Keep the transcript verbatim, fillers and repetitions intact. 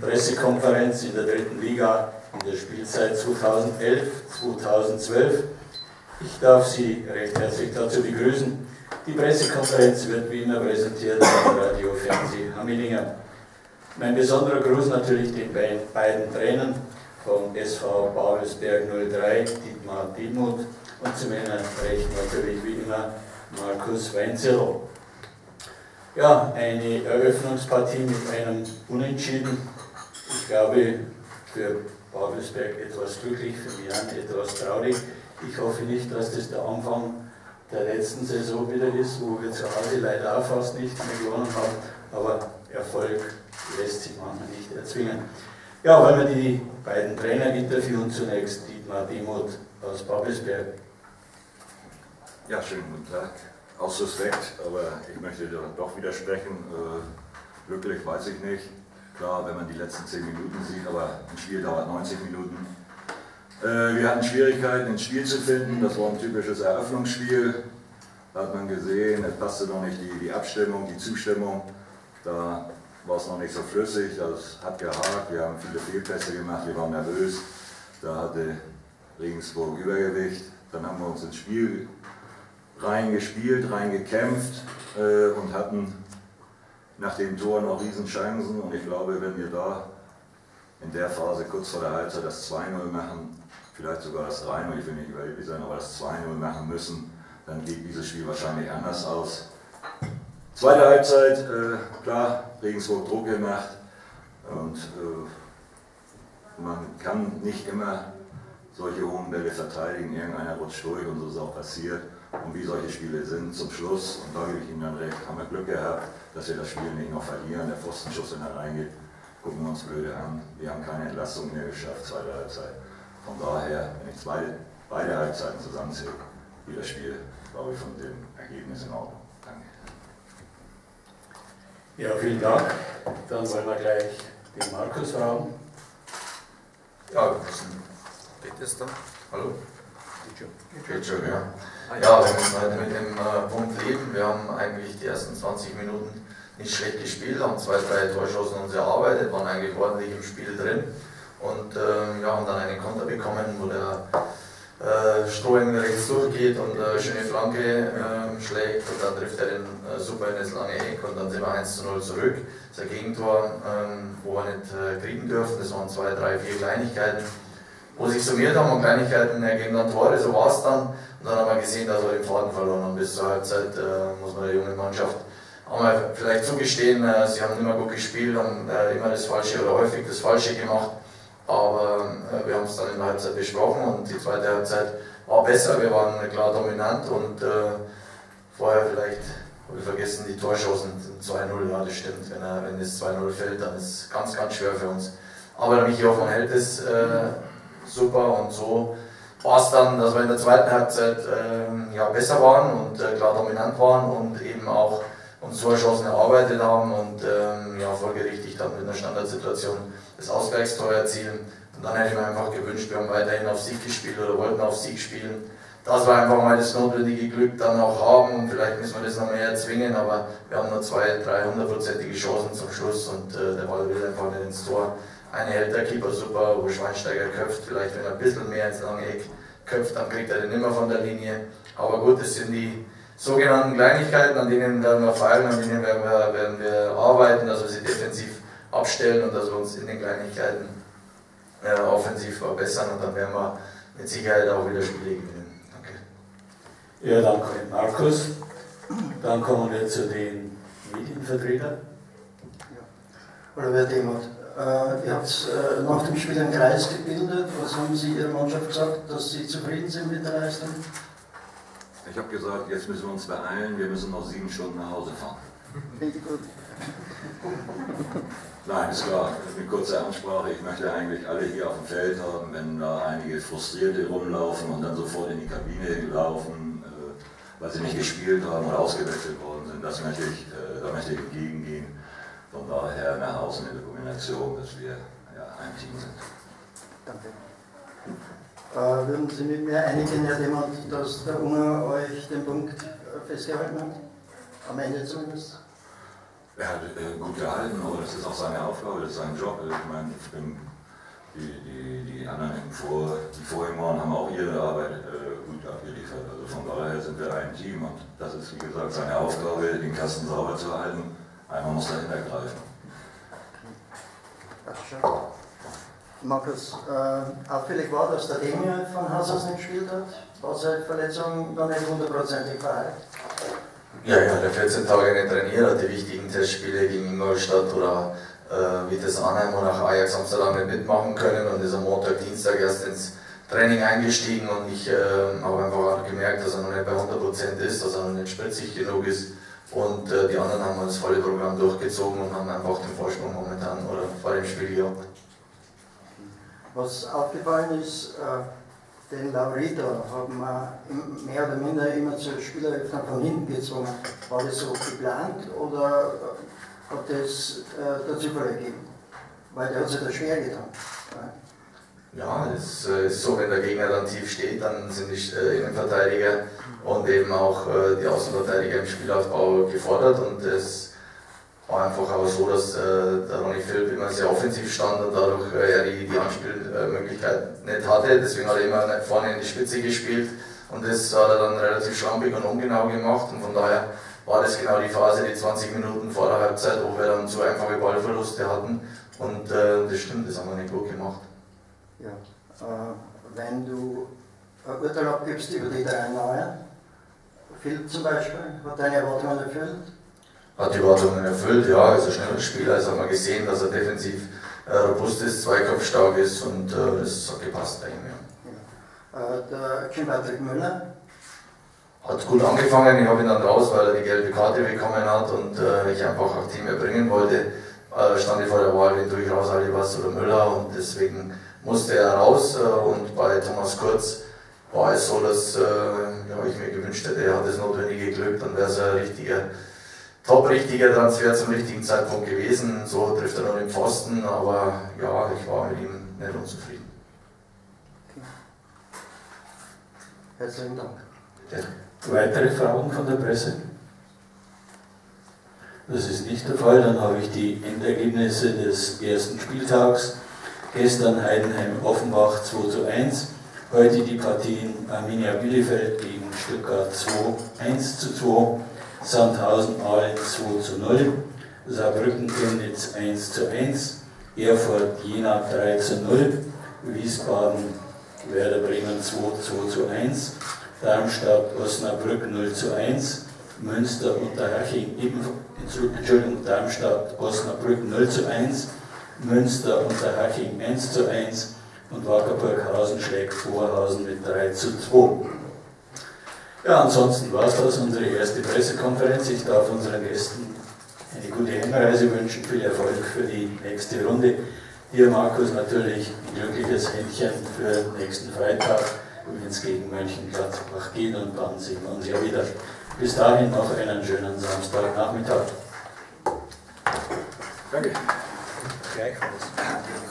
Pressekonferenz in der dritten Liga in der Spielzeit zweitausendelf zweitausendzwölf. Ich darf Sie recht herzlich dazu begrüßen. Die Pressekonferenz wird wie immer präsentiert von Radio Fernseh Hamelingen. Mein besonderer Gruß natürlich den beiden Trainern vom S V Babelsberg null drei, Dietmar Dietmuth, und zu meiner Rechten natürlich wie immer Markus Weinzierl. Ja, eine Eröffnungspartie mit einem Unentschieden. Ich glaube, für Babelsberg etwas glücklich, für Jan etwas traurig. Ich hoffe nicht, dass das der Anfang der letzten Saison wieder ist, wo wir zu Hause leider auch fast nicht mehr gewonnen haben, aber Erfolg lässt sich manchmal nicht erzwingen. Ja, wollen wir die beiden Trainer interviewen, zunächst Dietmar Dietmuth aus Babelsberg. Ja, schönen guten Tag. Aus Respekt, aber ich möchte doch widersprechen. Äh, glücklich weiß ich nicht. Klar, wenn man die letzten zehn Minuten sieht, aber ein Spiel dauert neunzig Minuten. Äh, wir hatten Schwierigkeiten, ins Spiel zu finden. Das war ein typisches Eröffnungsspiel. Da hat man gesehen, es passte noch nicht die, die Abstimmung, die Zustimmung. Da war es noch nicht so flüssig, das hat gehakt. Wir haben viele Fehlpässe gemacht, wir waren nervös. Da hatte Regensburg Übergewicht. Dann haben wir uns ins Spiel reingespielt, reingekämpft äh, und hatten nach dem Tor noch Riesenchancen. Und ich glaube, wenn wir da in der Phase kurz vor der Halbzeit das zwei null machen, vielleicht sogar das drei null, ich will nicht überheblich sein, aber das zwei null machen müssen, dann geht dieses Spiel wahrscheinlich anders aus. Zweite Halbzeit, äh, klar, Regensburg Druck gemacht und äh, man kann nicht immer solche hohen Bälle verteidigen, irgendeiner rutscht durch und so ist auch passiert. Und wie solche Spiele sind zum Schluss, und da gebe ich Ihnen dann recht, haben wir Glück gehabt, dass wir das Spiel nicht noch verlieren, der Pfostenschuss, wenn er reingeht, gucken wir uns blöde an. Wir haben keine Entlastung mehr geschafft, zweite Halbzeit. Von daher, wenn ich zwei, beide Halbzeiten zusammenzähle, wie das Spiel, glaube ich, von dem Ergebnis in Ordnung. Danke. Ja, vielen Dank. Dann wollen wir gleich den Markus fragen. Ja, geht es da? Hallo? Geht schon, ja. Ja, wir müssen halt mit dem äh, Punkt leben. Wir haben eigentlich die ersten zwanzig Minuten nicht schlecht gespielt, haben zwei, drei Torschancen uns erarbeitet, waren eigentlich ordentlich im Spiel drin und äh, ja, haben dann einen Konter bekommen, wo der äh, Strohing rechts durchgeht und eine äh, schöne Flanke äh, schlägt und dann trifft er den äh, super in das lange Eck und dann sind wir eins zu null zurück. Das ist ein Gegentor, äh, wo wir nicht äh, kriegen dürfen. Das waren zwei, drei, vier Kleinigkeiten, wo sich summiert haben und Kleinigkeiten ergeben dann Tore, so war es dann. Und dann haben wir gesehen, dass wir den Faden verloren haben. Bis zur Halbzeit äh, muss man der jungen Mannschaft auch mal vielleicht zugestehen, äh, sie haben immer gut gespielt, haben äh, immer das Falsche oder häufig das Falsche gemacht. Aber äh, wir haben es dann in der Halbzeit besprochen und die zweite Halbzeit war besser. Wir waren klar dominant und äh, vorher vielleicht, habe ich vergessen, die Torchancen zwei null, ja das stimmt. Wenn, er, wenn das zwei null fällt, dann ist es ganz, ganz schwer für uns. Aber der Michi Hoffmann hält es äh, super und so war es dann, dass wir in der zweiten Halbzeit äh, ja, besser waren und äh, klar dominant waren und eben auch uns Torchancen erarbeitet haben und ähm, ja, folgerichtig dann mit einer Standardsituation das Ausgleichstor erzielen. Und dann hätte ich mir einfach gewünscht, wir haben weiterhin auf Sieg gespielt oder wollten auf Sieg spielen. Dass wir einfach mal das notwendige Glück dann auch haben und vielleicht müssen wir das noch mehr erzwingen, aber wir haben nur zwei, drei hundertprozentige Chancen zum Schluss und äh, der Ball will einfach nicht ins Tor. Eine hält der Keeper super, wo Schweinsteiger köpft, vielleicht wenn er ein bisschen mehr ins lange Eck köpft, dann kriegt er den immer von der Linie. Aber gut, das sind die sogenannten Kleinigkeiten, an denen werden wir feilen, an denen werden wir, werden wir arbeiten, dass wir sie defensiv abstellen und dass wir uns in den Kleinigkeiten äh, offensiv verbessern und dann werden wir mit Sicherheit auch wieder Spiele gewinnen. Danke. Ja, danke Markus. Dann kommen wir zu den Medienvertretern. Ja. Hallo Herr Demuth. Äh, ihr habt äh, nach dem Spiel einen Kreis gebildet. Was haben Sie Ihrer Mannschaft gesagt, dass Sie zufrieden sind mit der Leistung? Ich habe gesagt, jetzt müssen wir uns beeilen, wir müssen noch sieben Stunden nach Hause fahren. Gut. Nein, ist klar, eine kurze Ansprache. Ich möchte eigentlich alle hier auf dem Feld haben, wenn da einige Frustrierte rumlaufen und dann sofort in die Kabine laufen, äh, weil sie nicht gespielt haben oder ausgewechselt worden sind. Das möchte ich, äh, da möchte ich entgegengehen. Von daher nach außen in der Kombination, dass wir ja, ein Team sind. Danke. Äh, würden Sie mit mir einigen, Herr Demuth, dass der Unger euch den Punkt festgehalten hat? Am Ende zumindest? Er hat äh, gut gehalten, aber das ist auch seine Aufgabe, das ist sein Job. Ich meine, ich bin, die, die, die anderen im Vor, die vor ihm waren, haben auch ihre Arbeit äh, gut abgeliefert. Also von daher sind wir ein Team und das ist, wie gesagt, seine Aufgabe, den Kasten sauber zu halten. Einmal muss dahinter greifen. Markus, äh, auffällig war, dass der Emil von Haus aus nicht gespielt hat. War seine Verletzung noch nicht hundertprozentig verheilt? Ja, ja, der vierzehn Tage nicht trainiert, hat die wichtigen Testspiele gegen Ingolstadt oder äh, Vitesse Arnhem und auch Ajax Amsterdam nicht mitmachen können und ist am Montag, Dienstag erst ins Training eingestiegen und ich äh, habe einfach gemerkt, dass er noch nicht bei hundert Prozent ist, dass er noch nicht spritzig genug ist und äh, die anderen haben das volle Programm durchgezogen und haben einfach den Vorsprung momentan oder vor dem Spiel gehabt. Was aufgefallen ist, äh, den Laurito haben wir mehr oder minder immer zur Spieleröffnung von hinten gezwungen. War das so geplant oder hat das äh, der Zufall gegeben? Weil der hat sich da schwer getan. Ja, es äh, ist so, wenn der Gegner dann tief steht, dann sind die äh, Innenverteidiger und eben auch äh, die Außenverteidiger im Spielaufbau gefordert und es war einfach aber so, dass äh, der Ronny Philipp immer sehr offensiv stand und dadurch äh, er die, die Anspielmöglichkeit nicht hatte. Deswegen hat er immer vorne in die Spitze gespielt und das hat er dann relativ schlampig und ungenau gemacht. Und von daher war das genau die Phase, die zwanzig Minuten vor der Halbzeit, wo wir dann so einfache Ballverluste hatten. Und äh, das stimmt, das haben wir nicht gut gemacht. Ja, äh, wenn du ein Urteil abgibst über die drei Neuen, Philipp zum Beispiel, hat deine Erwartungen erfüllt? Hat die Erwartungen erfüllt, ja, ist ein schneller Spieler, also haben wir gesehen, dass er defensiv äh, robust ist, zweikampfstark ist und äh, das hat gepasst bei ihm. Ja. Ja. Äh, der Kim Patrick Müller hat gut angefangen, ich habe ihn dann raus, weil er die gelbe Karte bekommen hat und äh, ich einfach auch Team erbringen wollte. Äh, stand ich vor der Wahl, wen tue ich raus, Alibas oder Müller und deswegen musste er raus äh, und bei Thomas Kurz war es so, dass äh, ja, ich mir gewünscht hätte, er hat das notwendige Glück, dann wäre es ein richtiger top-richtiger Transfer zum richtigen Zeitpunkt gewesen. So trifft er noch den Pfosten, aber ja, ich war mit ihm nicht unzufrieden. Okay. Herzlichen Dank. Ja. Weitere Fragen von der Presse? Das ist nicht der Fall. Dann habe ich die Endergebnisse des ersten Spieltags. Gestern Heidenheim-Offenbach zwei zu eins. Heute die Partien Arminia Bielefeld gegen Stuttgart zwei eins zu zwei. Sandhausen-Aalen zwei zu null, Saarbrücken-Chemnitz eins zu eins, Erfurt-Jena drei zu null, Wiesbaden-Werder Bremen zwei zu eins, Darmstadt-Osnabrück null zu eins, Münster-Unterhaching Entschuldigung, Darmstadt-Osnabrück null zu eins, Münster-Unterhaching eins zu eins und Wackerburghausen schlägt Vorhausen mit drei zu zwei. Ja, ansonsten war es das, unsere erste Pressekonferenz. Ich darf unseren Gästen eine gute Heimreise wünschen, viel Erfolg für die nächste Runde. Dir, Markus, natürlich ein glückliches Händchen für nächsten Freitag, wenn es gegen Mönchengladbach geht und dann sehen wir uns ja wieder. Bis dahin noch einen schönen Samstagnachmittag. Danke. Gleichfalls.